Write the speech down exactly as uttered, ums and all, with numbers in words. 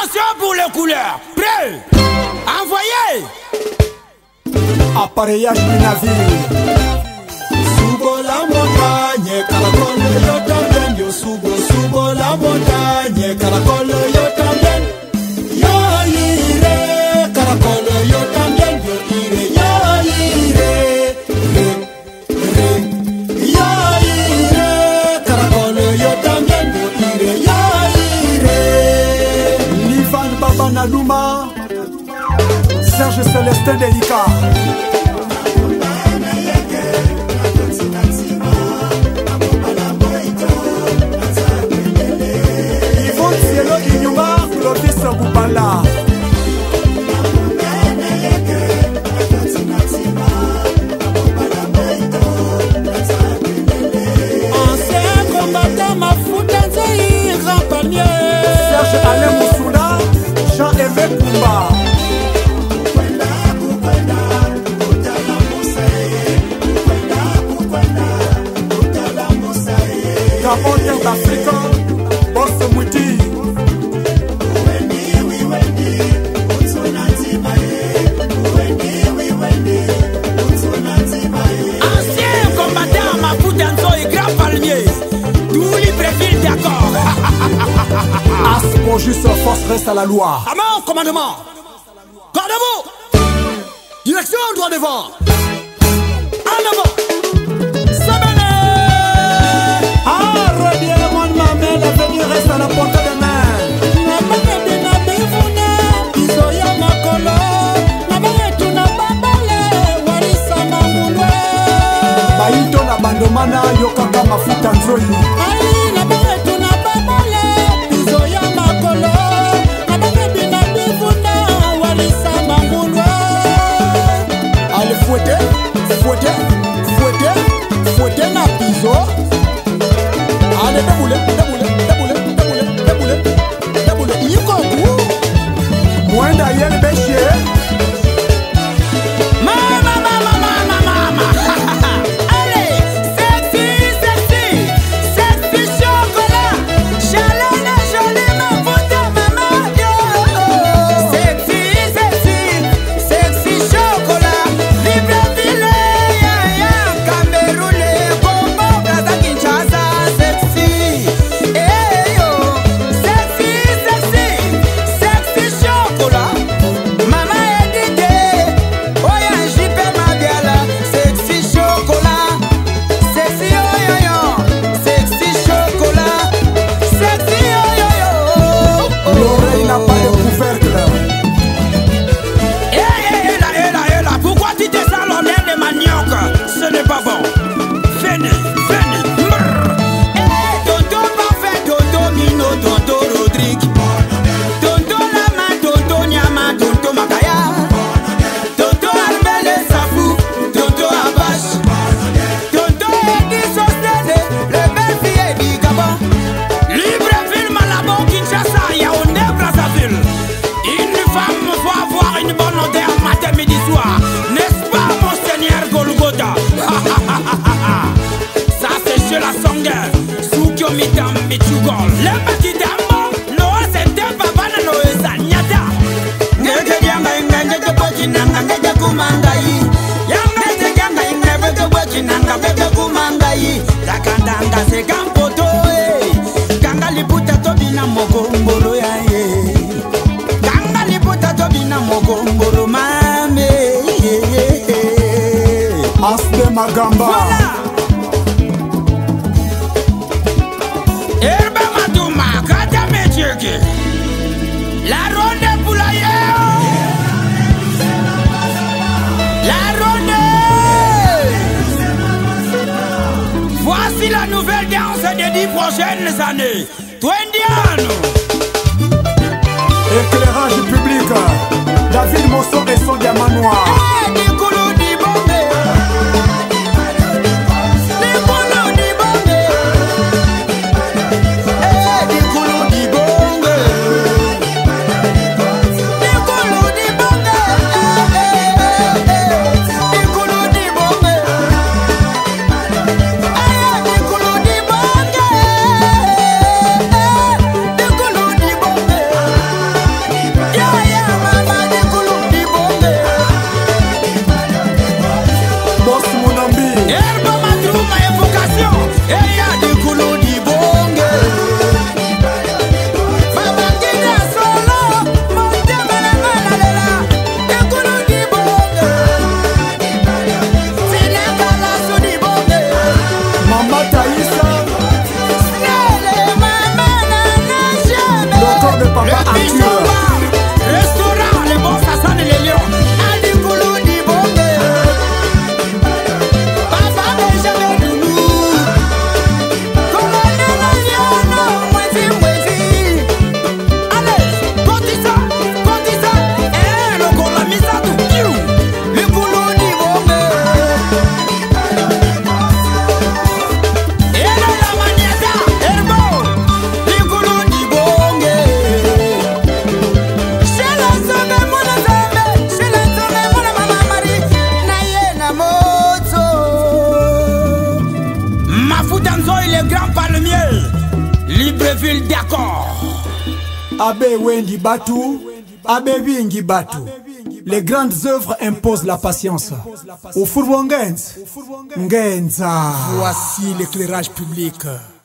Attention pour les couleurs. Prêt? Envoyez. Appareillage du navire. Subo la montagne, caracol yo también. Yo subo, subo la montagne, caracol yo también. Yo iré, caracol yo también. Yo iré, yo iré. Re, re. Yo iré, caracol yo también. Yo iré, yo iré. Livan Baba Nalouma, Serge Célestin Delika. Yvonne Cielo Inyuma, Clovis Boubala. Ancien combattant Mafuta Nzei, grand panier. Serge Alain Moussoula, Jean-Aimé Koumba. Gabon Terre d'Afrique, Boss Mouti. Ancien combattant Mafuta Nzei, grand palmier. Tous les préfils d'accord. As pour juste force reste à la loi. À mon commandement. Garde vous. Direction droit devant. En avant. Ah, reviens mon mamel, l'avenir reste à la portée des mains. Baito na bandomana yokaka Mafuta Nzoi. Allez fouetter, fouetter, fouetter, fouetter na piso. Allez déboulez, déboulez, déboulez, déboulez, déboulez, déboulez. Yiko kou. Moins d'ailleurs béché. Mama, mama, mama, mama. Allez, sexy, sexy, sexy chocolat. Chalena, jolie Mafuta, maman, yo. Sexy, sexy, sexy chocolat. Libreville, ya, ya, Cameroun, Congo, Brazza, Kinshasa, sexy. Eh, yo. Sexy, sexy, sexy chocolat. Mama Edith, oya jipe mabiala, sexy chocolat, sexy yo yo yo, sexy chocolat, sexy yo yo yo. L'oreille n'a pas de couvercle. Eh eh eh là eh là eh là, pourquoi tu te sens l'honneur de manioc? Ce n'est pas bon. Venez, venez. Brrr. Eh tonton parfait, tonton Mino, tonton Rodrigue, tonton Lama, tonton Nyama, tonton Makaya, tonton Arbele Safou, tonton Abash, tonton Edi Sostene, le bel fille du Gabon, Libreville, Malabo, Kinshasa, Yaoundé, Brazzaville. Une femme va avoir une bonne odeur matin, midi, soir. N'est-ce pas, mon seigneur Golgotha? Ça, c'est chez la sanguin. Soukyo Mitam Michugol. Le petit dambo, Noah, c'était papa, Noé, Sanyata. Nege Yanga, Nege Bokinanga, Nege Kumangai. Yanga, Yanga, Nege Bokinanga, Nege Kumangai. Takandanga, c'est Gampoto, eh. Kanga Liputa Tobina Moko, Mbolo, ya, eh. Kanga Liputa Tobina Moko, Mbolo, mame, eh, eh, eh. As de Magamba. Voilà. Herbe Madouma, Kata Metieke. La ronde poulailler. La ronde. Voici la nouvelle danse des dix prochaines années. Twendiano. Éclairage public. David Mosso et son diamant noir. Eh, Nikolo Dibonge. Nikolo Dibonge. Eh, Nikolo Dibonge. Nikolo Dibonge. Eh, eh, eh, eh. Nikolo Dibonge. Eh, Nikolo Dibonge. Eh, Nikolo Dibonge. le grand palmier, Libreville d'accord. Abe Wengi Batu, Abe Bingi Batu. Les grandes œuvres imposent la patience. Au Fourbo Ngenza. Voici l'éclairage public.